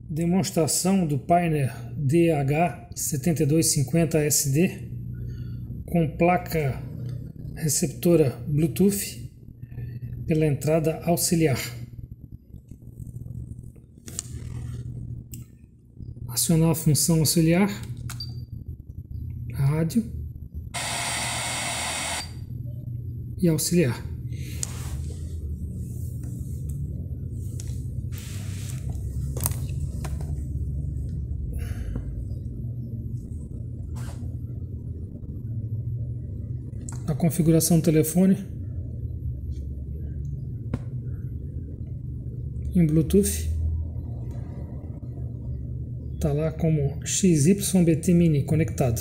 Demonstração do Pioneer DH7250SD com placa receptora Bluetooth pela entrada auxiliar. Acionar a função auxiliar, rádio e auxiliar. A configuração do telefone em Bluetooth está lá como XYBT Mini conectado.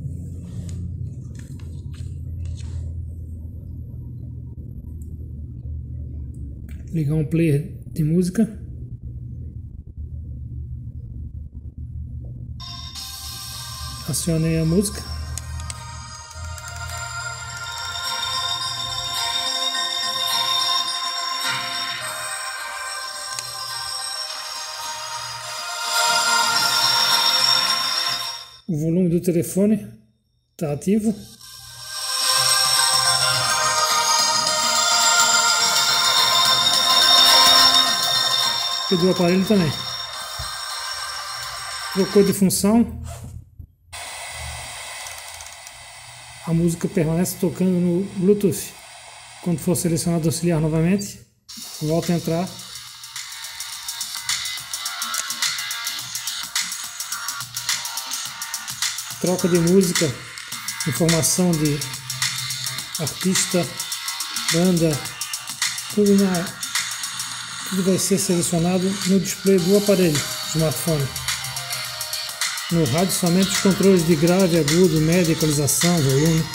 Ligar um player de música. Acionei a música. O volume do telefone está ativo. E do aparelho também. Trocou de função. A música permanece tocando no Bluetooth. Quando for selecionado auxiliar novamente, volta a entrar. Troca de música, informação de artista, banda, tudo vai ser selecionado no display do aparelho, smartphone. No rádio somente os controles de grave, agudo, médio, equalização, volume.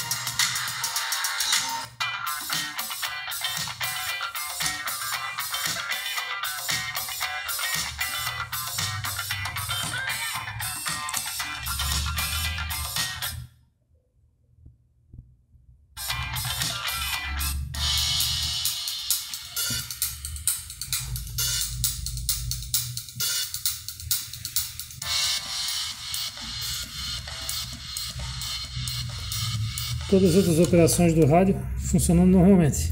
Todas as outras operações do rádio funcionando normalmente.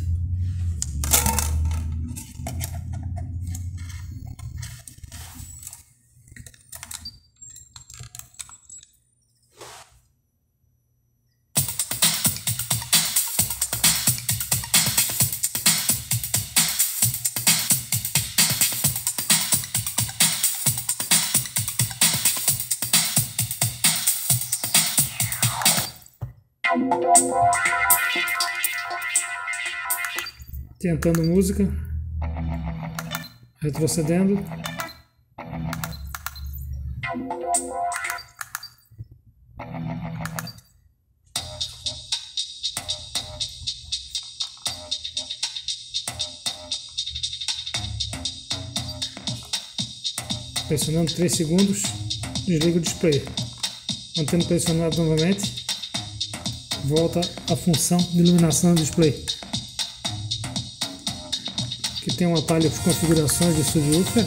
Tentando música, retrocedendo, pressionando 3 segundos, desliga o display, mantendo pressionado novamente, volta à função de iluminação do display, que tem um atalho de configurações de subwoofer.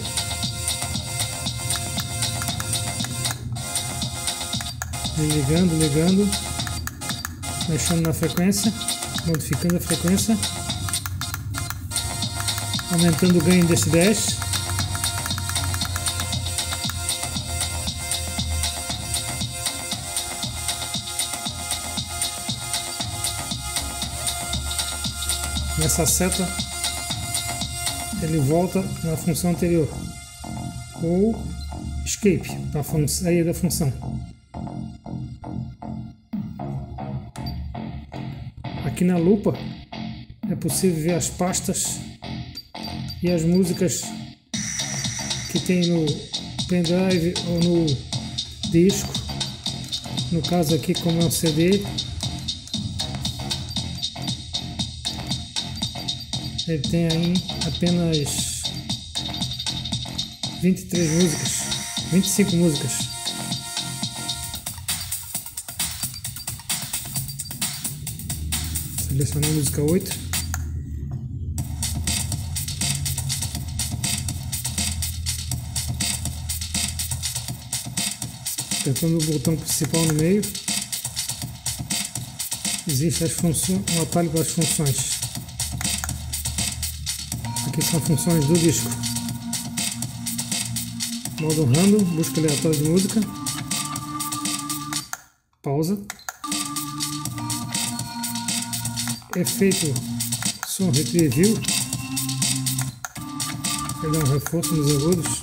Ligando, mexendo na frequência, modificando a frequência, aumentando o ganho em decibéis. Nessa seta ele volta na função anterior, ou escape, para sair da função. Aqui na lupa é possível ver as pastas e as músicas que tem no pendrive ou no disco. No caso aqui, como é um CD, ele tem aí apenas 23 músicas, 25 músicas. Selecionar a música 8. apertando o botão principal no meio, existe um atalho para as funções. Aqui são funções do disco. Modo random, busca aleatória de música. Pausa. Efeito som retrieval. Ele dá um reforço nos agudos.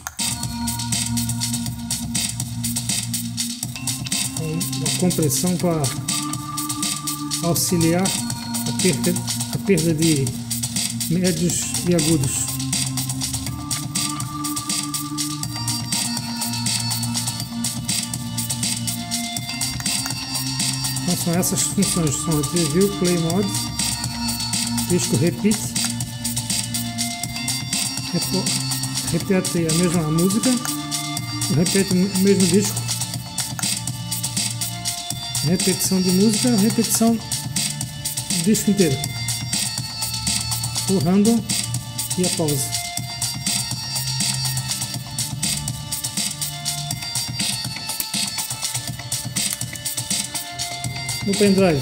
Uma compressão para auxiliar a perda de médios e agudos. Então são essas funções, são Retrieval, Play Mode, disco Repeat, repete a mesma música, repete o mesmo disco, repetição de música, repetição do disco inteiro, o random e a pausa. No pendrive,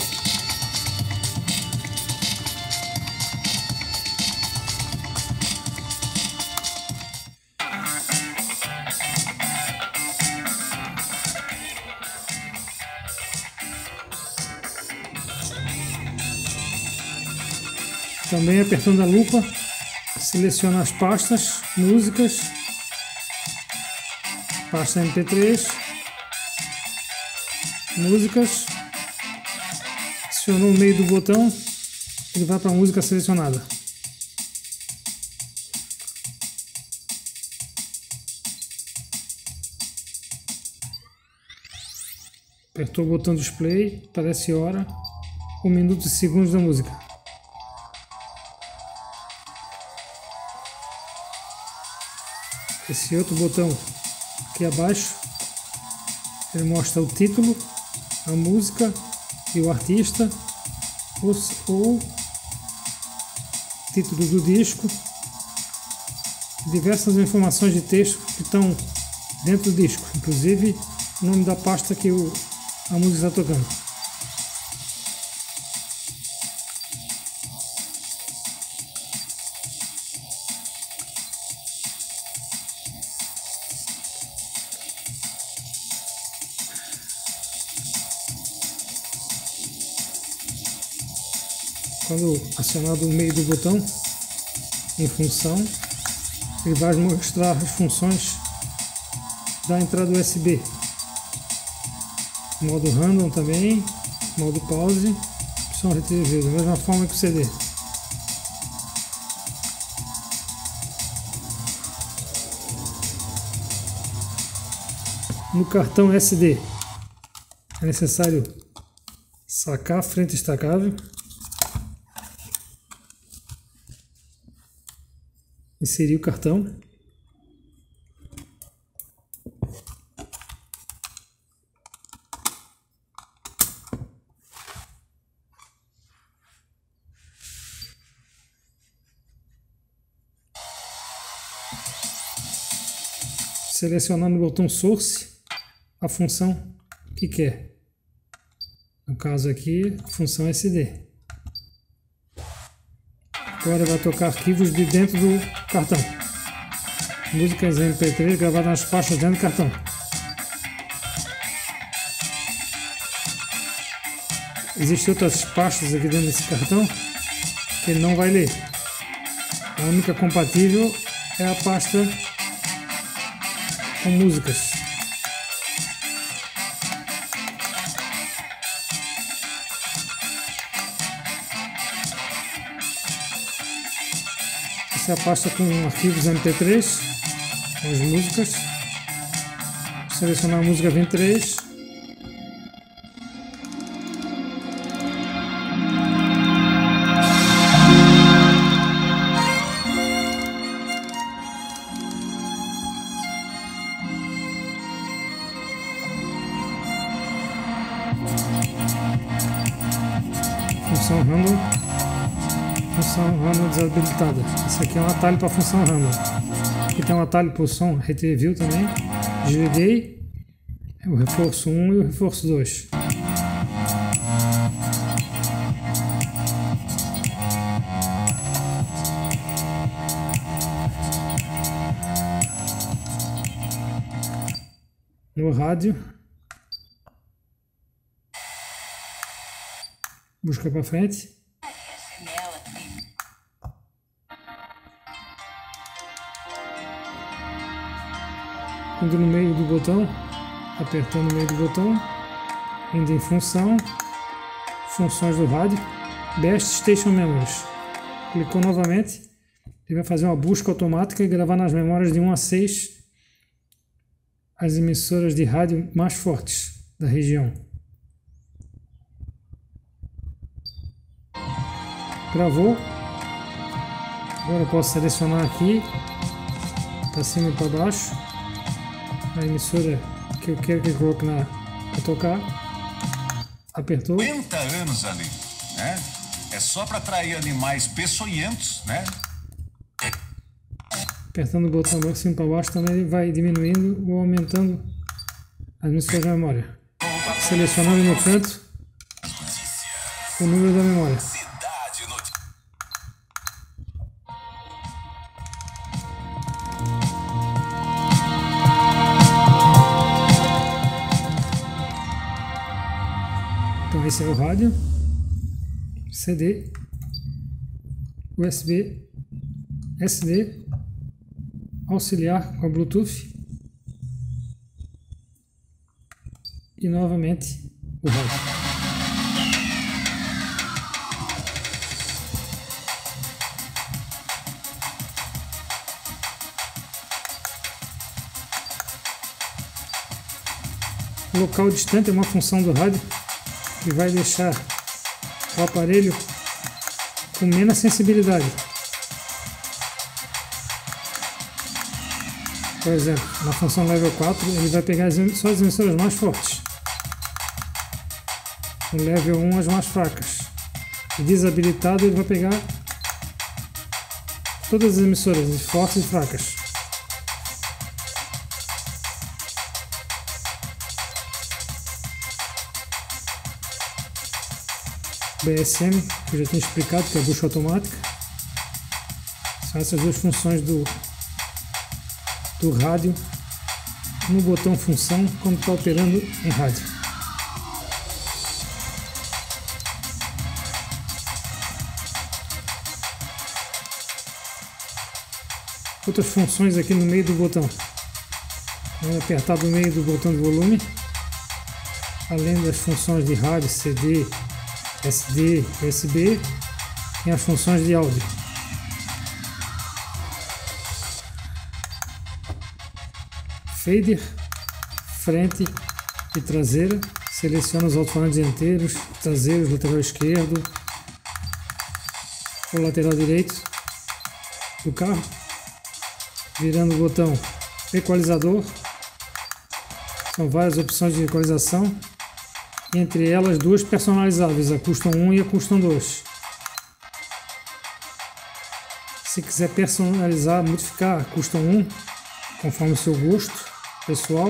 também apertando a lupa, seleciona as pastas, músicas, pasta MP3, músicas, acionou no meio do botão, ele vai para a música selecionada. Apertou o botão display, aparece hora, 1 minuto e segundos da música. Esse outro botão aqui abaixo, ele mostra o título, a música e o artista, ou título do disco, diversas informações de texto que estão dentro do disco, inclusive o nome da pasta que a música está tocando. Quando acionado o meio do botão, em função, ele vai mostrar as funções da entrada USB. Modo random também, modo pause, som retrieval, da mesma forma que o CD. No cartão SD é necessário sacar a frente destacável, inserir o cartão, selecionar no botão Source a função que quer, no caso aqui a função SD. Agora vai tocar arquivos de dentro do cartão. Músicas MP3 gravadas nas pastas dentro do cartão. Existem outras pastas aqui dentro desse cartão que ele não vai ler. A única compatível é a pasta com músicas. Essa é a pasta com arquivos MP3, com as músicas. Selecionar a música 23. Função random. Função random desabilitada. Esse aqui é um atalho para a função random. Aqui tem um atalho para o som retrieval também. Desliguei, o reforço 1 e o reforço 2. No rádio, busca para frente. Indo no meio do botão, apertando o meio do botão, indo em função, funções do rádio, Best Station Memories. Clicou novamente, ele vai fazer uma busca automática e gravar nas memórias de 1 a 6 as emissoras de rádio mais fortes da região. Gravou. Agora eu posso selecionar aqui, para cima e para baixo, a emissora que eu quero que eu coloque para tocar. Apertou. 50 anos ali, né? É só para atrair animais peçonhentos, né? Apertando o botão de cima para baixo também ele vai diminuindo ou aumentando as emissoras de memória. Selecionando no canto o número da memória. Então esse é o rádio, CD, USB, SD, auxiliar com a Bluetooth e novamente o rádio. O local distante é uma função do rádio que vai deixar o aparelho com menos sensibilidade. Por exemplo, na função level 4 ele vai pegar só as emissoras mais fortes. No level 1 as mais fracas. E desabilitado ele vai pegar todas as emissoras fortes e fracas. BSM, que eu já tinha explicado, que é a busca automática. São essas duas funções do rádio no botão função quando está operando em rádio. Outras funções aqui no meio do botão. Vamos apertar no meio do botão de volume, além das funções de rádio, CD, SD, USB, tem as funções de áudio. Fader, frente e traseira, seleciona os alto-falantes dianteiros, traseiros, lateral esquerdo ou lateral direito do carro, virando o botão equalizador. São várias opções de equalização, entre elas duas personalizáveis, a Custom 1 e a Custom 2. Se quiser personalizar, modificar a Custom 1 conforme o seu gosto pessoal,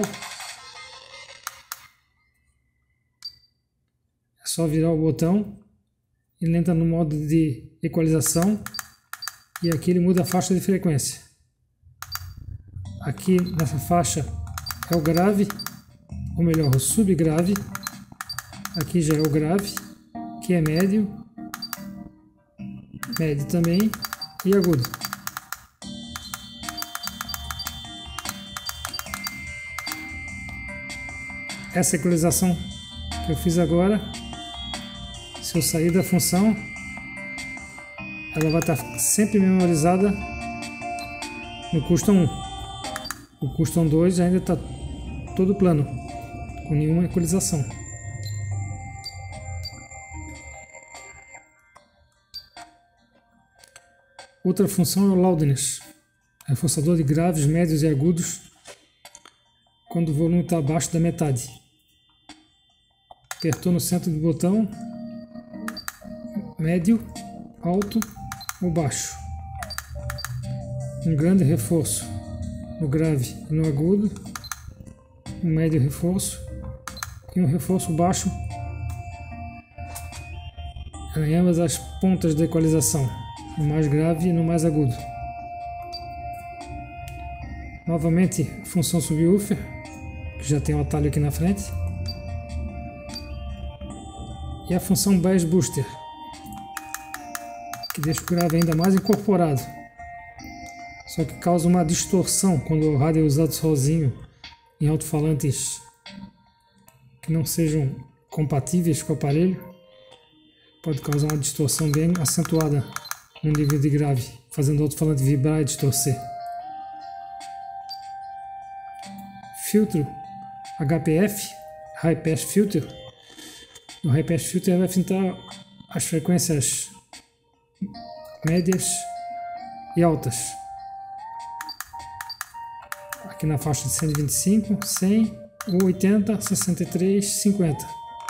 é só virar o botão, ele entra no modo de equalização e aqui ele muda a faixa de frequência. Aqui nessa faixa é o grave, ou melhor, o subgrave. Aqui já é o grave, que é médio, médio também e agudo. Essa equalização que eu fiz agora, se eu sair da função, ela vai estar sempre memorizada no Custom 1. O Custom 2 ainda está todo plano, com nenhuma equalização. Outra função é o Loudness, reforçador de graves, médios e agudos quando o volume está abaixo da metade. Apertou no centro do botão, médio, alto ou baixo. Um grande reforço no grave e no agudo, um médio reforço e um reforço baixo em ambas as pontas da equalização, no mais grave e no mais agudo. Novamente, a função subwoofer, que já tem um atalho aqui na frente, e a função Bass Booster, que deixa o grave ainda mais incorporado, só que causa uma distorção quando o rádio é usado sozinho em alto-falantes que não sejam compatíveis com o aparelho. Pode causar uma distorção bem acentuada no nível de grave, fazendo o alto-falante vibrar e distorcer. Filtro HPF, High Pass Filter. O High Pass Filter vai filtrar as frequências médias e altas. Aqui na faixa de 125, 100, 80, 63, 50.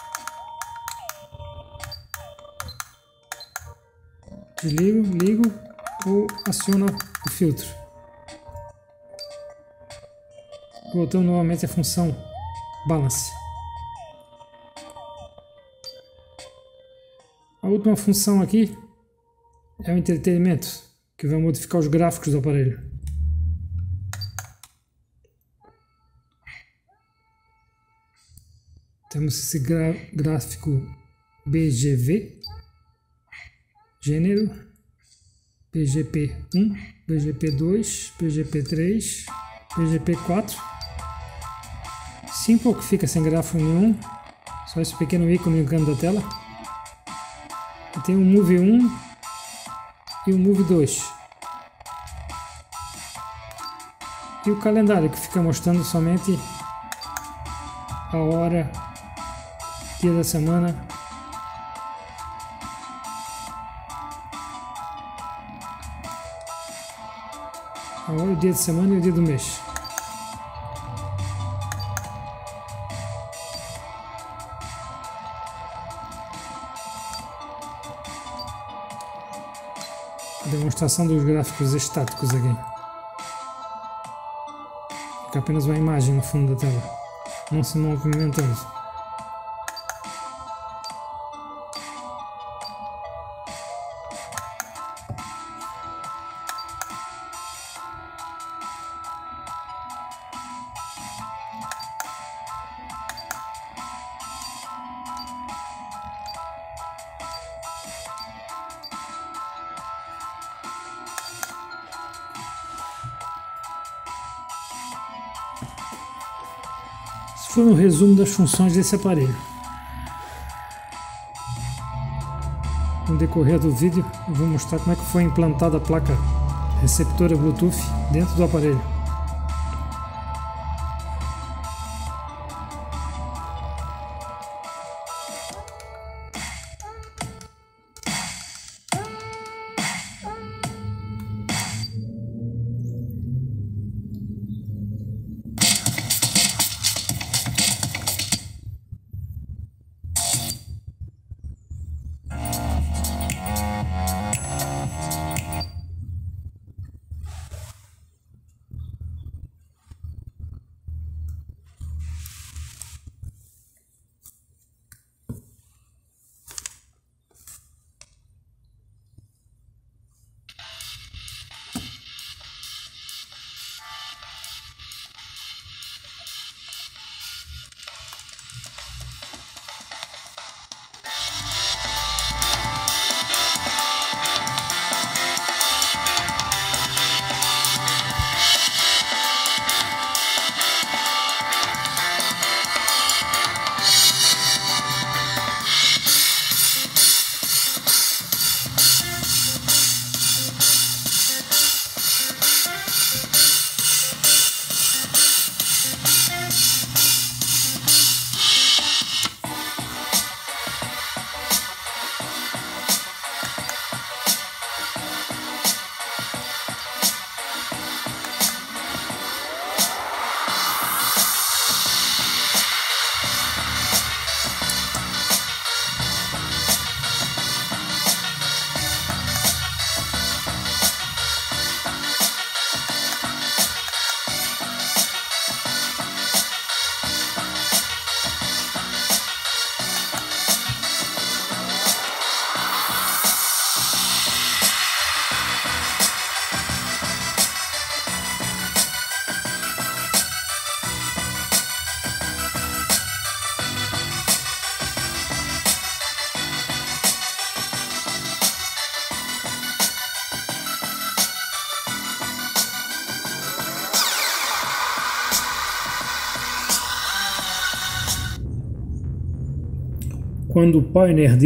Desligo, ligo ou aciono o filtro. Voltando novamente à função Balance. A última função aqui é o entretenimento, que vai modificar os gráficos do aparelho. Temos esse gráfico BGV, gênero, BGP1, BGP2, BGP3, BGP4. Simple, que fica sem gráfico nenhum, só esse pequeno ícone no canto da tela. E tem o Move 1 e o Move 2. E o calendário, que fica mostrando somente a hora, dia da semana, a hora, o dia da semana e o dia do mês. A demonstração dos gráficos estáticos aqui. Fica apenas uma imagem no fundo da tela, não se movimentando. Esse foi um resumo das funções desse aparelho. No decorrer do vídeo eu vou mostrar como é que foi implantada a placa receptora Bluetooth dentro do aparelho. Quando o Pioneer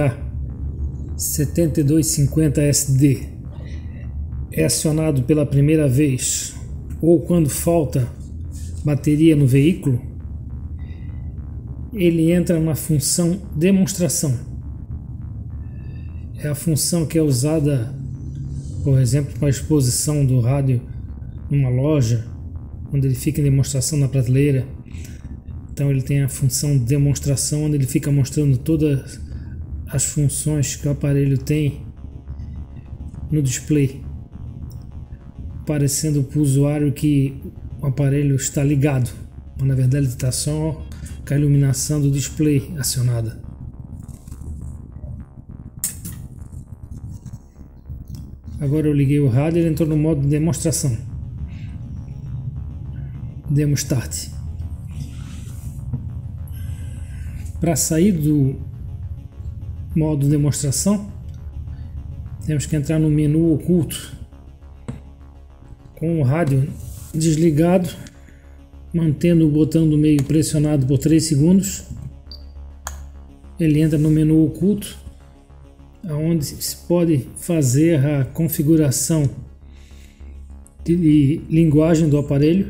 DH7250SD é acionado pela primeira vez ou quando falta bateria no veículo, ele entra na função demonstração. É a função que é usada, por exemplo, para a exposição do rádio numa loja, onde ele fica em demonstração na prateleira. Então ele tem a função de demonstração, onde ele fica mostrando todas as funções que o aparelho tem no display, parecendo para o usuário que o aparelho está ligado, mas na verdade está só com a iluminação do display acionada. Agora eu liguei o rádio e ele entrou no modo de demonstração. Demo Start. Para sair do modo demonstração, temos que entrar no menu oculto com o rádio desligado, mantendo o botão do meio pressionado por 3 segundos. Ele entra no menu oculto, onde se pode fazer a configuração de linguagem do aparelho.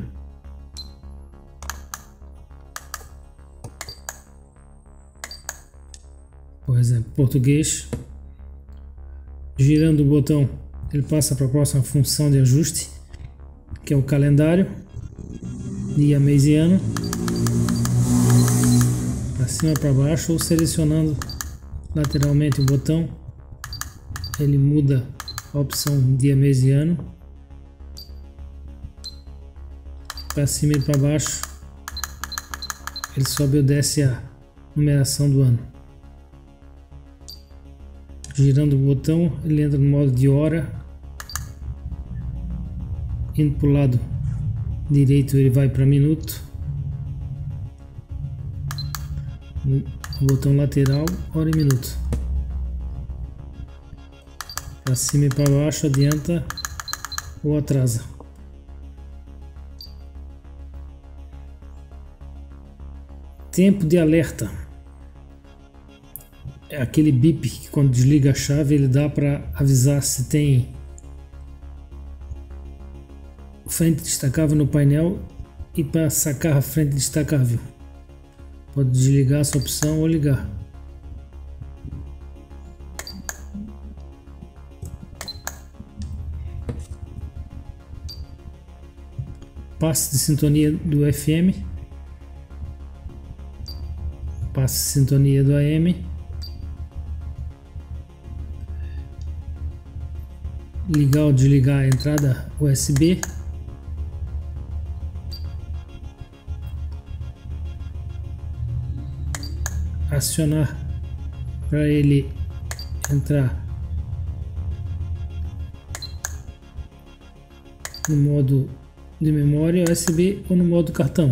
Por exemplo, português. Girando o botão, ele passa para a próxima função de ajuste, que é o calendário, dia, mês e ano, para cima para baixo, ou selecionando lateralmente o botão, ele muda a opção dia, mês e ano, para cima e para baixo, ele sobe ou desce a numeração do ano. Girando o botão, ele entra no modo de hora. Indo para o lado direito, ele vai para minuto. No botão lateral, hora e minuto. Para cima e para baixo, adianta ou atrasa. Tempo de alerta. É aquele bip que quando desliga a chave ele dá para avisar se tem frente destacável no painel e para sacar a frente destacável. Pode desligar essa opção ou ligar. Passe de sintonia do FM. Passe de sintonia do AM. Ligar ou desligar a entrada USB. Acionar para ele entrar no modo de memória USB ou no modo cartão.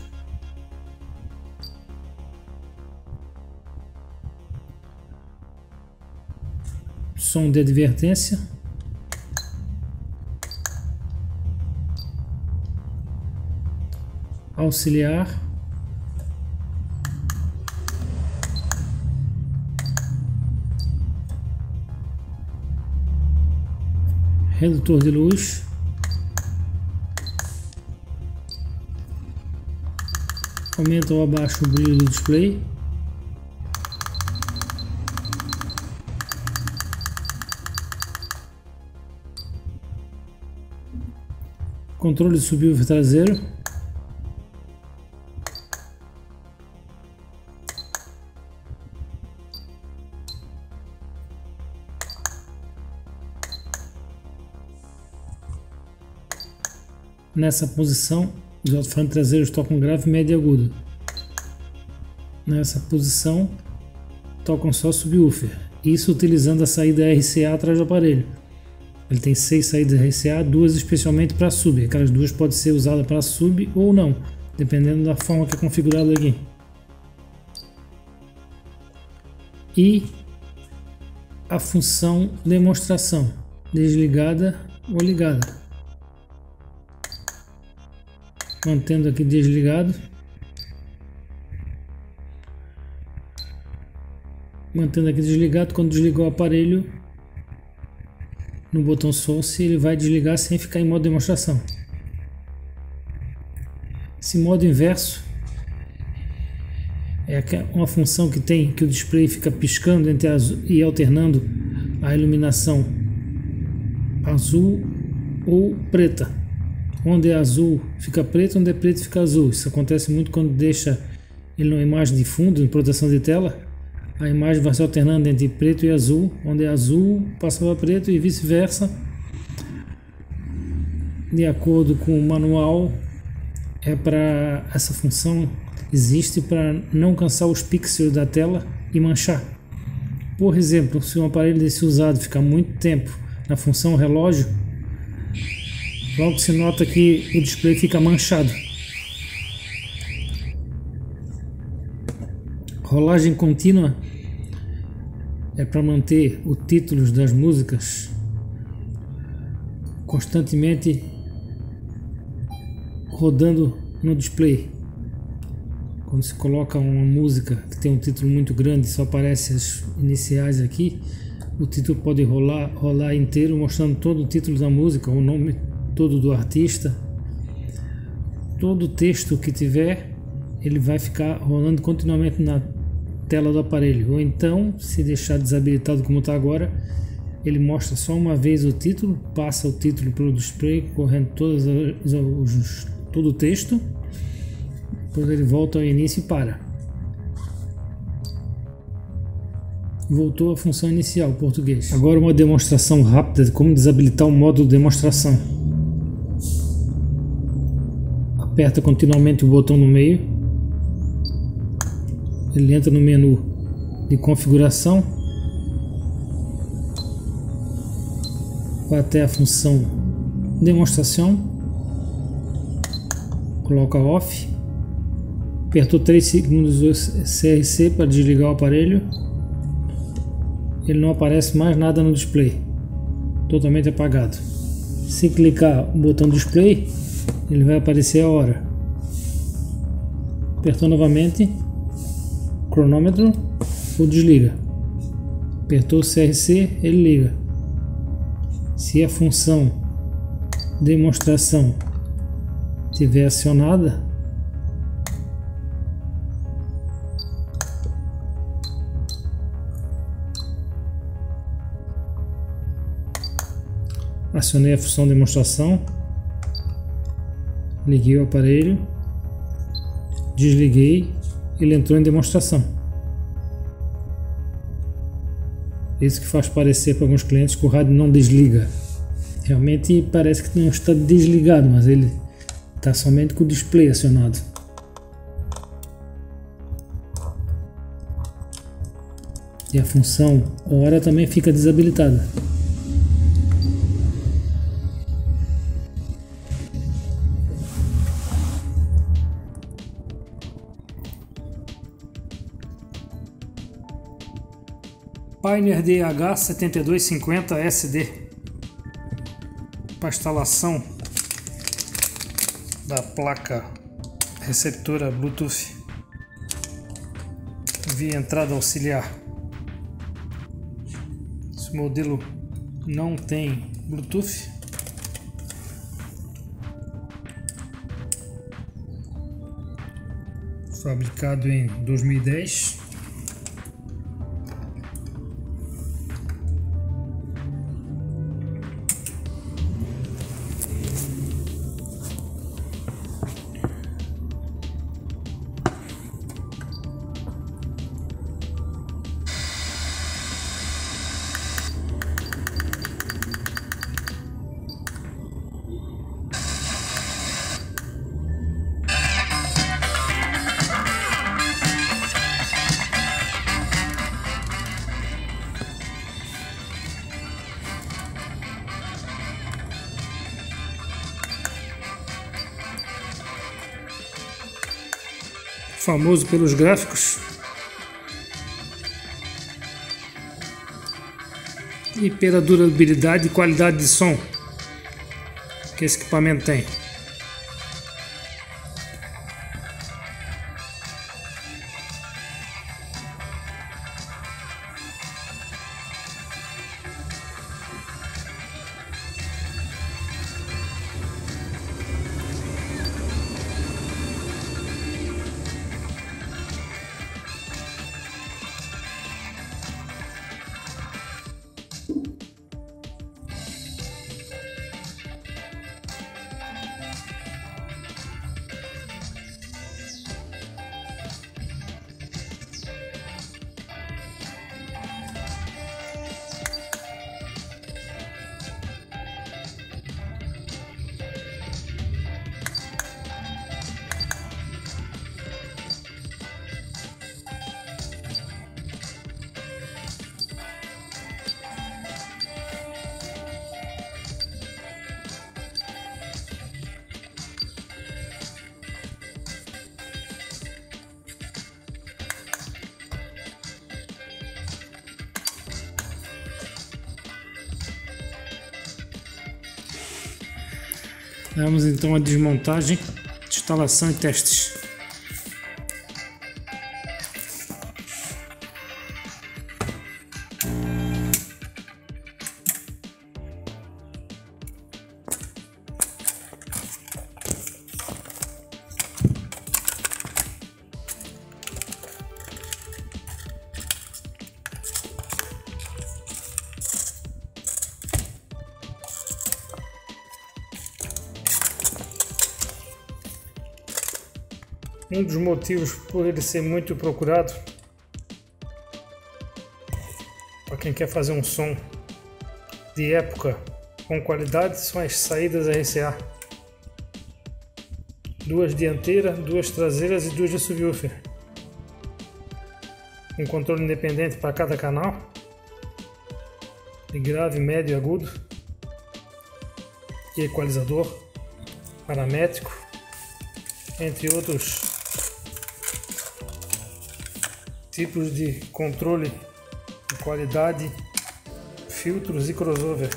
Som de advertência. Auxiliar. Redutor de luz. Aumenta ou abaixa o brilho do display. Controle de subwoofer traseiro. Nessa posição, os alto-falantes traseiros tocam grave, médio e agudo. Nessa posição, tocam só subwoofer. Isso utilizando a saída RCA atrás do aparelho. Ele tem 6 saídas RCA, 2 especialmente para sub. Aquelas 2 podem ser usadas para sub ou não, dependendo da forma que é configurado aqui. E a função demonstração, desligada ou ligada. Mantendo aqui desligado. mantendo aqui desligado. Quando desligar o aparelho, no botão Source, ele vai desligar sem ficar em modo demonstração. Esse modo inverso é uma função que tem que o display fica piscando entre azul e alternando a iluminação azul ou preta. Onde é azul fica preto, onde é preto fica azul. Isso acontece muito quando deixa ele numa imagem de fundo, em proteção de tela. A imagem vai se alternando entre preto e azul. Onde é azul passa para preto e vice-versa. De acordo com o manual, essa função existe para não cansar os pixels da tela e manchar. Por exemplo, se um aparelho desse usado ficar muito tempo na função relógio, logo se nota que o display fica manchado. Rolagem contínua é para manter os títulos das músicas constantemente rodando no display. Quando se coloca uma música que tem um título muito grande, só aparecem as iniciais aqui, o título pode rolar inteiro, mostrando todo o título da música, o nome todo do artista. Todo o texto que tiver, ele vai ficar rolando continuamente na tela do aparelho. Ou então, se deixar desabilitado como está agora, ele mostra só uma vez o título, passa o título pelo display, correndo todo o texto, depois ele volta ao início e para. Voltou à função inicial, português. Agora uma demonstração rápida de como desabilitar o modo de demonstração. Aperta continuamente o botão no meio. Ele entra no menu de configuração. Vai até a função demonstração. Coloca off. Apertou 3 segundos o CRC para desligar o aparelho. Ele não aparece mais nada no display. Totalmente apagado. Se clicar o botão display, ele vai aparecer a hora. Apertou novamente, cronômetro, ou desliga. Apertou o CRC, ele liga. Se a função demonstração estiver acionada, acionei a função demonstração, liguei o aparelho, desliguei, ele entrou em demonstração. Isso que faz parecer para alguns clientes que o rádio não desliga. Realmente parece que não está desligado, mas ele está somente com o display acionado. E a função hora também fica desabilitada. Pioneer DH7250 SD para instalação da placa receptora Bluetooth via entrada auxiliar. Esse modelo não tem Bluetooth. Fabricado em 2010. Famoso pelos gráficos e pela durabilidade e qualidade de som que esse equipamento tem. Vamos então à desmontagem, instalação e testes. Um dos motivos por ele ser muito procurado para quem quer fazer um som de época com qualidade são as saídas RCA. 2 dianteiras, 2 traseiras e 2 de subwoofer. Um controle independente para cada canal, de grave, médio e agudo, e equalizador paramétrico, entre outros tipos de controle de qualidade, filtros e crossover.